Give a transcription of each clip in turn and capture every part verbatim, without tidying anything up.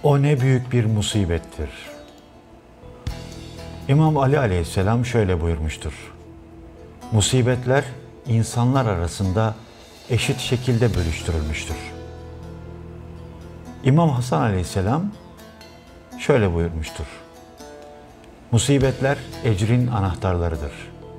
O ne büyük bir musibettir. İmam Ali Aleyhisselam şöyle buyurmuştur. Musibetler insanlar arasında eşit şekilde bölüştürülmüştür. İmam Hasan Aleyhisselam şöyle buyurmuştur. Musibetler ecrin anahtarlarıdır.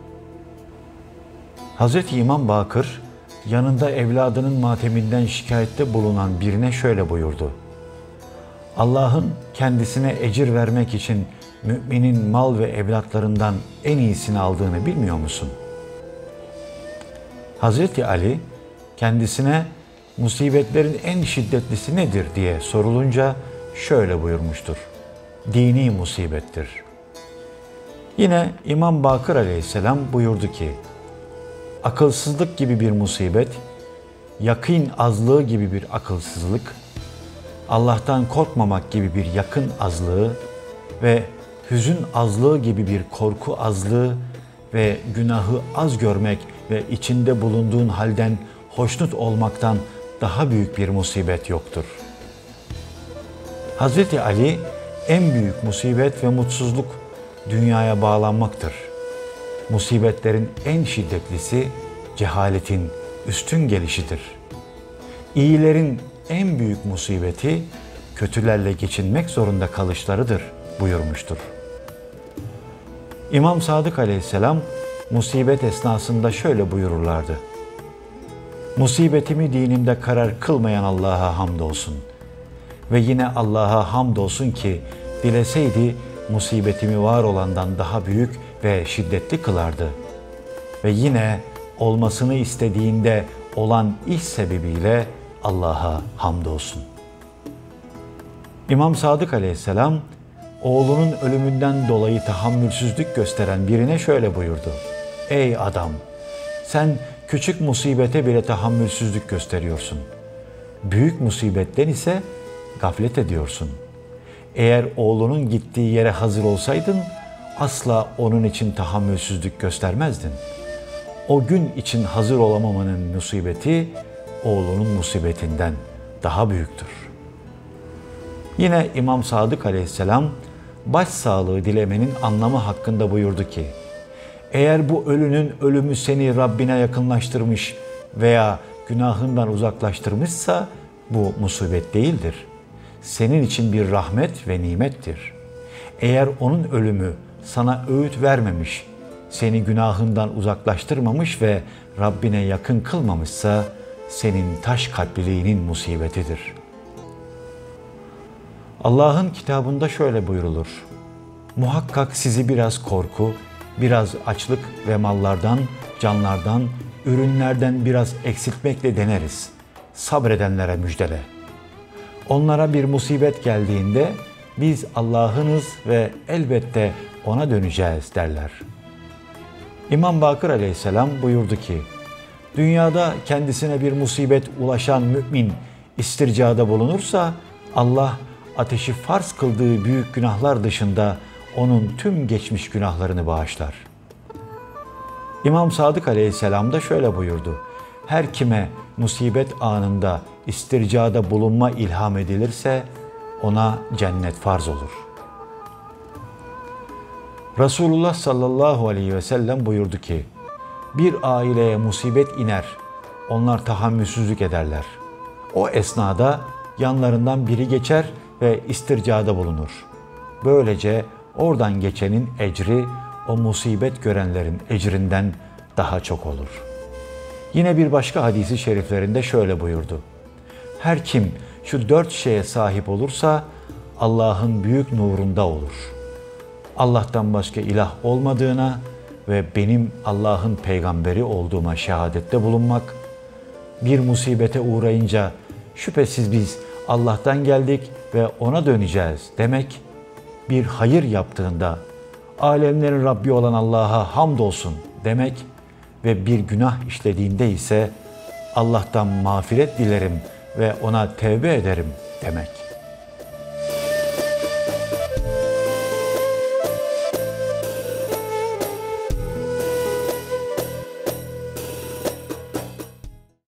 Hazreti İmam Bakır yanında evladının mateminden şikayette bulunan birine şöyle buyurdu. Allah'ın kendisine ecir vermek için müminin mal ve evlatlarından en iyisini aldığını bilmiyor musun? Hazreti Ali kendisine musibetlerin en şiddetlisi nedir diye sorulunca şöyle buyurmuştur. Dini musibettir. Yine İmam Bakır Aleyhisselam buyurdu ki, akılsızlık gibi bir musibet, yakîn azlığı gibi bir akılsızlık, Allah'tan korkmamak gibi bir yakın azlığı ve hüzün azlığı gibi bir korku azlığı ve günahı az görmek ve içinde bulunduğun halden hoşnut olmaktan daha büyük bir musibet yoktur. Hazreti Ali, en büyük musibet ve mutsuzluk dünyaya bağlanmaktır. Musibetlerin en şiddetlisi cehaletin üstün gelişidir. İyilerin en büyük musibeti kötülerle geçinmek zorunda kalışlarıdır buyurmuştur. İmam Sadık Aleyhisselam musibet esnasında şöyle buyururlardı. Musibetimi dinimde karar kılmayan Allah'a hamdolsun. Ve yine Allah'a hamdolsun ki dileseydi musibetimi var olandan daha büyük ve şiddetli kılardı. Ve yine olmasını istediğinde olan iş sebebiyle Allah'a hamdolsun. İmam Sadık Aleyhisselam oğlunun ölümünden dolayı tahammülsüzlük gösteren birine şöyle buyurdu. Ey adam! Sen küçük musibete bile tahammülsüzlük gösteriyorsun. Büyük musibetten ise gaflet ediyorsun. Eğer oğlunun gittiği yere hazır olsaydın asla onun için tahammülsüzlük göstermezdin. O gün için hazır olamamanın musibeti oğlunun musibetinden daha büyüktür. Yine İmam Sadık Aleyhisselam başsağlığı dilemenin anlamı hakkında buyurdu ki, eğer bu ölünün ölümü seni Rabbine yakınlaştırmış veya günahından uzaklaştırmışsa bu musibet değildir. Senin için bir rahmet ve nimettir. Eğer onun ölümü sana öğüt vermemiş, seni günahından uzaklaştırmamış ve Rabbine yakın kılmamışsa senin taş kalpliliğinin musibetidir. Allah'ın kitabında şöyle buyrulur. Muhakkak sizi biraz korku, biraz açlık ve mallardan, canlardan, ürünlerden biraz eksiltmekle deneriz. Sabredenlere müjdele. Onlara bir musibet geldiğinde biz Allah'ınız ve elbette ona döneceğiz derler. İmam Bakır Aleyhisselam buyurdu ki, dünyada kendisine bir musibet ulaşan mümin istircada bulunursa Allah ateşi farz kıldığı büyük günahlar dışında onun tüm geçmiş günahlarını bağışlar. İmam Sadık Aleyhisselam da şöyle buyurdu. Her kime musibet anında istircada bulunma ilham edilirse ona cennet farz olur. Resulullah sallallahu aleyhi ve sellem buyurdu ki, bir aileye musibet iner, onlar tahammülsüzlük ederler. O esnada yanlarından biri geçer ve istircada bulunur. Böylece oradan geçenin ecri o musibet görenlerin ecrinden daha çok olur. Yine bir başka hadisi şeriflerinde şöyle buyurdu. Her kim şu dört şeye sahip olursa Allah'ın büyük nurunda olur. Allah'tan başka ilah olmadığına ve benim Allah'ın peygamberi olduğuma şehadette bulunmak, bir musibete uğrayınca şüphesiz biz Allah'tan geldik ve ona döneceğiz demek, bir hayır yaptığında alemlerin Rabbi olan Allah'a hamdolsun demek ve bir günah işlediğinde ise Allah'tan mağfiret dilerim ve ona tevbe ederim demek.